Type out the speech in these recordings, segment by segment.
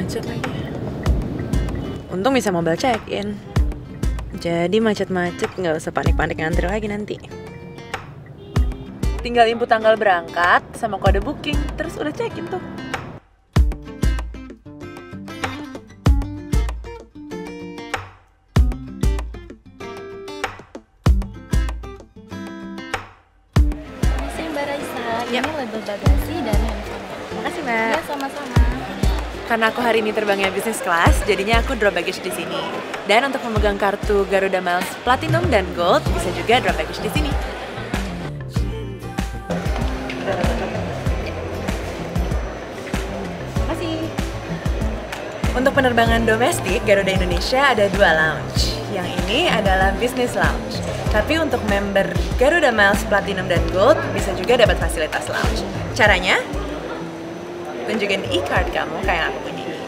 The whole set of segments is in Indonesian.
macet lagi. Untung bisa mobile check-in. Jadi macet-macet nggak usah panik-panik ngantri lagi nanti. Tinggal input tanggal berangkat sama kode booking, terus udah check-in tuh. Makasih Mbak Raisa, Yap. ini label bagasi dan handphone. Makasih Mbak. Ya sama-sama. Karena aku hari ini terbangnya bisnis kelas, jadinya aku drop baggage di sini. Dan untuk memegang kartu Garuda Miles Platinum dan Gold, bisa juga drop baggage di sini. Makasih. Untuk penerbangan domestik, Garuda Indonesia ada 2 lounge. Yang ini adalah business lounge. Tapi untuk member Garuda Miles Platinum dan Gold, bisa juga dapat fasilitas lounge. Caranya? Tunjukin e-card kamu kayak yang aku punya ini.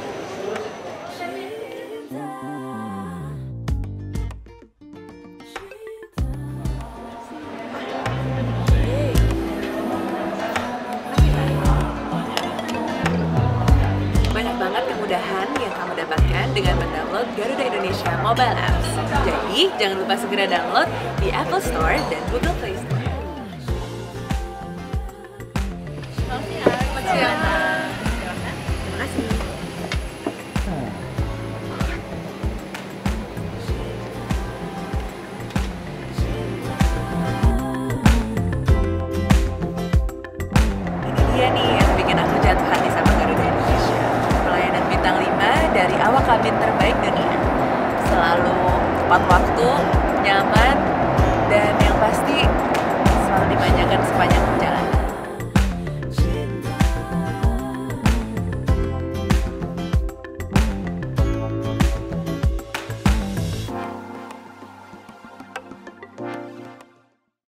Banyak banget kemudahan yang kamu dapatkan dengan mendownload Garuda Indonesia mobile apps. Jadi, jangan lupa segera download di Apple Store dan Google Play Store. Terima kasih. Ini dia nih yang bikin aku jatuh hati sama Garuda Indonesia. Pelayanan bintang 5 dari awak kabin terbaik dunia. Selalu tepat waktu, nyaman, dan yang pasti selalu dimanjakan sepanjang